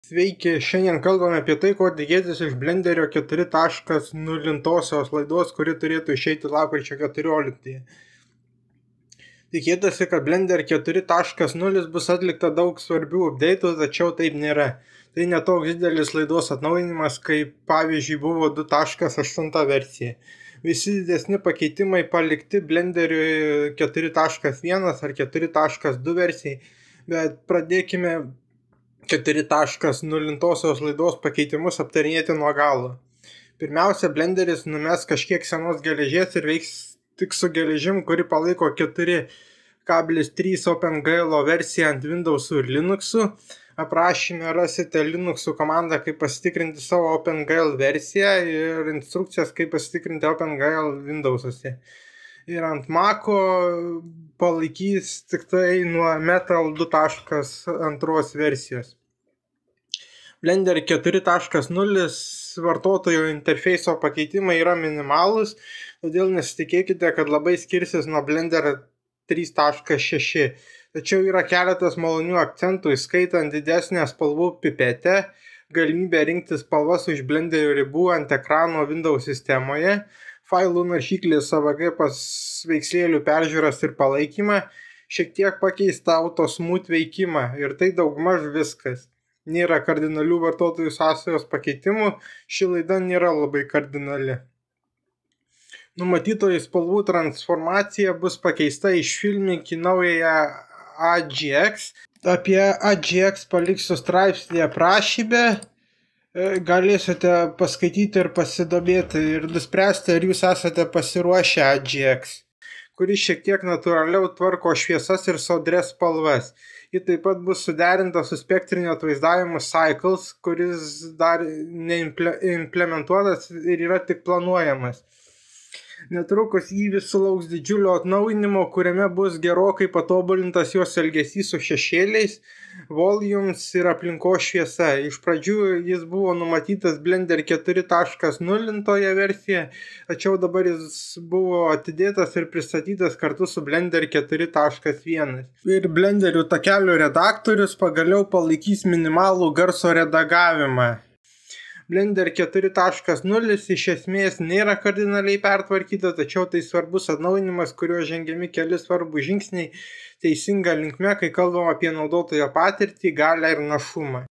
Sveiki, šiandien kalbame apie tai, ko tikėtis iš Blenderio 4.0 laidos, kuri turėtų išeiti lapkričio 14. Tikėtasi, kad Blender 4.0 bus atlikta daug svarbių update'ų, tačiau taip nėra. Tai netoks didelis laidos atnaujinimas, kaip pavyzdžiui buvo 2.8 versija. Visi didesni pakeitimai palikti Blenderiui 4.1 ar 4.2 versijai, bet pradėkime 4.0 laidos pakeitimus aptarinėti nuo galo. Pirmiausia, Blenderis numes kažkiek senos geležies ir veiks tik su geležim, kuri palaiko 4.3 OpenGL versiją ant Windows'ų ir Linux'ų. Aprašyme rasite Linux'ų komandą, kaip pasitikrinti savo OpenGL versiją ir instrukcijas, kaip pasitikrinti OpenGL Windows'uose. Ir ant Mac'o palaikys tik tai nuo Metal 2.2 versijos. Blender 4.0 vartotojo interfeiso pakeitimai yra minimalūs, todėl nesitikėkite, kad labai skirsis nuo Blender 3.6. Tačiau yra keletas malonių akcentų, įskaitant didesnę spalvų pipetę, galimybę rinkti spalvas už Blenderio ribų ant ekrano Windows sistemoje, failų naršyklės AVG paveikslėlių peržiūras ir palaikymą, šiek tiek pakeistą AutoSmooth veikimą ir tai daugmaž viskas. Nėra kardinalių vartotojų sąsajos pakeitimų, ši laida nėra labai kardinali. Numatytoji spalvų transformacija bus pakeista iš Filmic į naująją AGX. Apie AGX paliksiu straipsnį aprašyme. Galėsite paskaityti ir pasidomėti ir nuspręsti, ar jūs esate pasiruošę AGX, kuris šiek tiek natūraliau tvarko šviesas ir sodrias spalvas. Ji taip pat bus suderinta su spektrinio atvaizdavimo Cycles, kuris dar neimplementuotas ir yra tik planuojamas. Netrukus jį vis sulauks didžiulio atnaujinimo, kuriame bus gerokai patobulintas jos elgesys su šešėliais, volumes ir aplinkos šviesa. Iš pradžių jis buvo numatytas Blender 4.0 versija, tačiau dabar jis buvo atidėtas ir pristatytas kartu su Blender 4.1. Ir Blenderių takelių redaktorius pagaliau palaikys minimalų garso redagavimą. Blender 4.0 iš esmės nėra kardinaliai pertvarkyta, tačiau tai svarbus atnaujinimas, kuriuo žengiami keli svarbūs žingsniai teisinga linkme, kai kalbam apie naudotojo patirtį, galią ir našumą.